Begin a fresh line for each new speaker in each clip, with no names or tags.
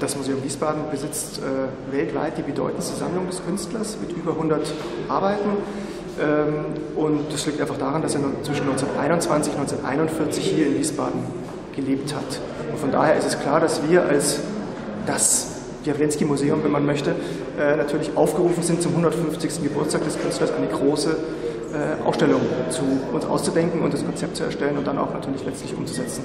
Das Museum Wiesbaden besitzt weltweit die bedeutendste Sammlung des Künstlers mit über 100 Arbeiten. Und das liegt einfach daran, dass er zwischen 1921 und 1941 hier in Wiesbaden gelebt hat. Und von daher ist es klar, dass wir als das Jawlensky-Museum, wenn man möchte, natürlich aufgerufen sind, zum 150. Geburtstag des Künstlers eine große Ausstellung zu uns auszudenken und das Konzept zu erstellen und dann auch natürlich letztlich umzusetzen.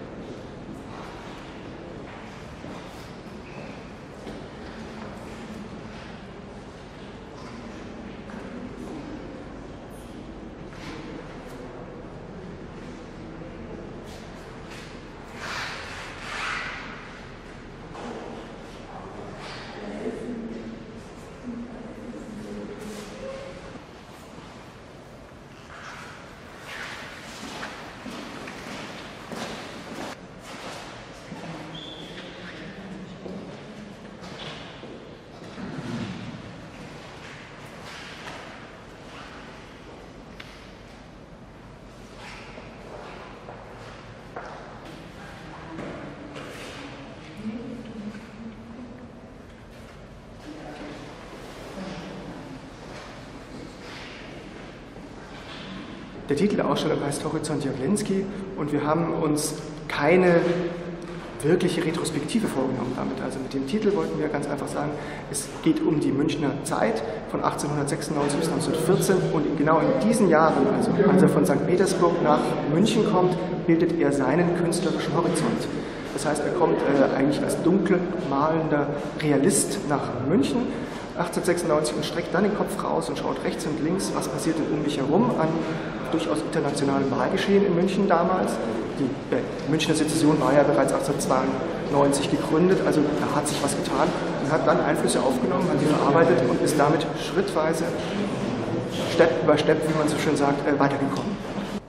Der Titel der Ausstellung heißt Horizont Jawlensky und wir haben uns keine wirkliche Retrospektive vorgenommen damit. Also mit dem Titel wollten wir ganz einfach sagen, es geht um die Münchner Zeit von 1896 bis 1914 und genau in diesen Jahren, also als er von St. Petersburg nach München kommt, bildet er seinen künstlerischen Horizont. Das heißt, er kommt eigentlich als dunkel malender Realist nach München 1896 und streckt dann den Kopf raus und schaut rechts und links, was passiert denn um mich herum an durchaus internationalem Wahlgeschehen in München damals. Die Münchner Sezession war ja bereits 1892 gegründet, also da hat sich was getan und hat dann Einflüsse aufgenommen, hat die verarbeitet und ist damit schrittweise, Step by Step, wie man so schön sagt, weitergekommen.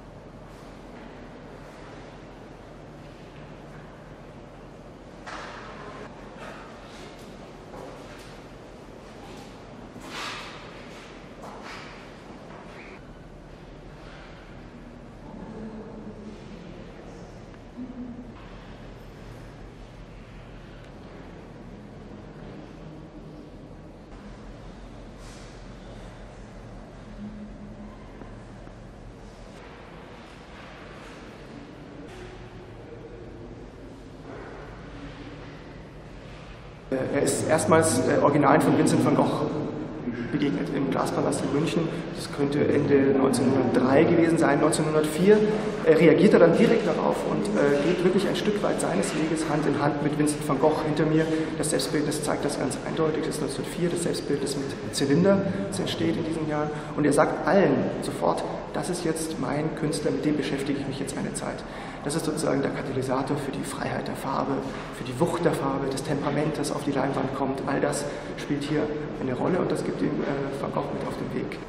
Er ist erstmals Originalen von Vincent van Gogh begegnet im Glaspalast in München. Das könnte Ende 1903 gewesen sein, 1904. Reagiert er dann direkt darauf und geht wirklich ein Stück weit seines Weges Hand in Hand mit Vincent van Gogh hinter mir. Das Selbstbild, das zeigt das ganz eindeutig, das ist 1904, das Selbstbild ist mit Zylinder, das entsteht in diesen Jahren. Und er sagt allen sofort, das ist jetzt mein Künstler, mit dem beschäftige ich mich jetzt eine Zeit. Das ist sozusagen der Katalysator für die Freiheit der Farbe, für die Wucht der Farbe, das Temperament, das auf die Leinwand kommt. All das spielt hier eine Rolle und das gibt ihm Van Gogh mit auf den Weg.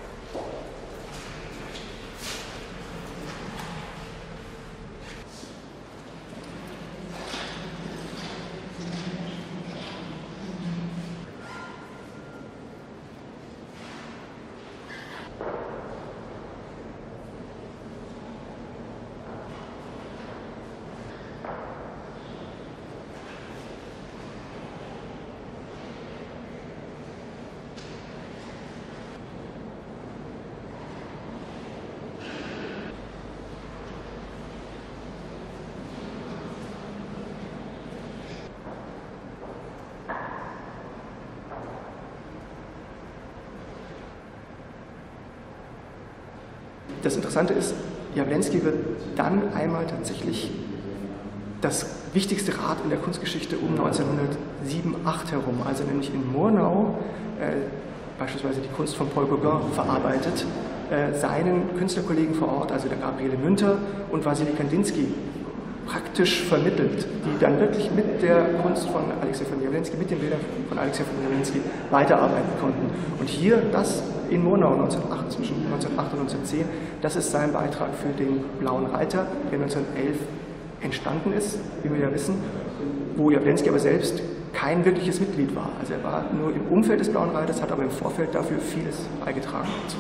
Das Interessante ist, Jawlensky wird dann einmal tatsächlich das wichtigste Rad in der Kunstgeschichte um 1907, 8 herum, also nämlich in Murnau, beispielsweise die Kunst von Paul Gauguin verarbeitet, seinen Künstlerkollegen vor Ort, also der Gabriele Münter und Wassily Kandinsky, praktisch vermittelt, die dann wirklich mit der Kunst von Alexei von Jawlensky, mit den Bildern von Alexei von Jawlensky weiterarbeiten konnten. Und hier, das in Murnau 1908, zwischen 1908 und 1910, das ist sein Beitrag für den Blauen Reiter, der 1911 entstanden ist, wie wir ja wissen, wo Jawlensky aber selbst kein wirkliches Mitglied war. Also er war nur im Umfeld des Blauen Reiters, hat aber im Vorfeld dafür vieles beigetragen dazu.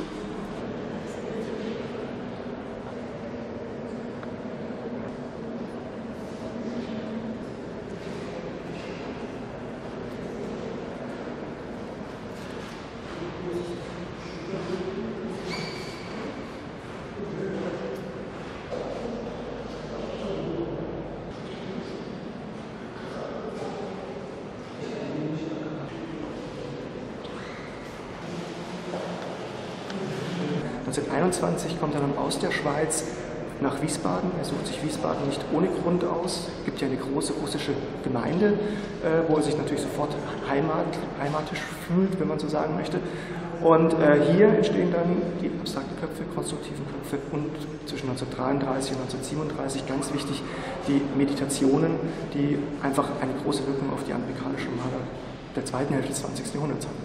1921 kommt er dann aus der Schweiz nach Wiesbaden. Er sucht sich Wiesbaden nicht ohne Grund aus. Es gibt ja eine große russische Gemeinde, wo er sich natürlich sofort heimatisch fühlt, wenn man so sagen möchte. Und hier entstehen dann die abstrakten Köpfe, konstruktiven Köpfe und zwischen 1933 und 1937, ganz wichtig, die Meditationen, die einfach eine große Wirkung auf die amerikanischen Maler der zweiten Hälfte des 20. Jahrhunderts haben.